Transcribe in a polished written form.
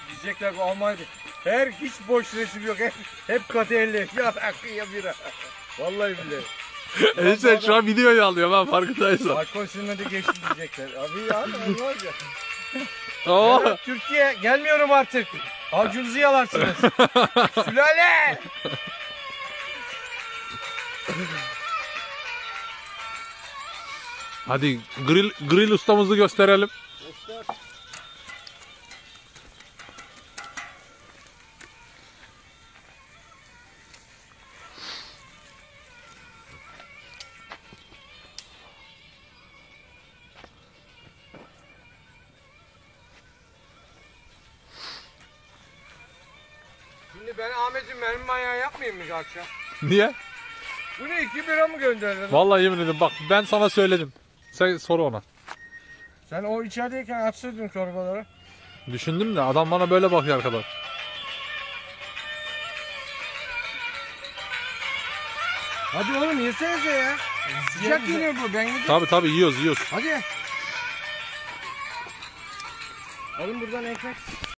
Diyecekler ki Almanya'da hiç boş resim yok. Hep kadehli. Ya rakı ya bira. Vallahi billahi. Enişte şu an videoyu alıyorum ha, farkındaysan. Alkol sınırı geçti diyecekler. Abi ya ne olacak? Oo. Evet, Türkiye gelmiyorum artık. Avcunuzu yalarsınız. Sülale! Hadi grill ustamızı gösterelim. Şimdi ben Ahmet'im benim manyağı yapmayayım mı akşam? Niye? Bu ne 2 bira mı gönderdin? Vallahi yemin ederim bak, ben sana söyledim. Sen sor ona. Sen o içerideyken açsaydın çorbaları. Düşündüm de adam bana böyle bakıyor arkadaş. Hadi oğlum yesenize ya. Sıcak yine bu ben yedim. Tabi yiyoruz. Hadi. Alın buradan ekmek.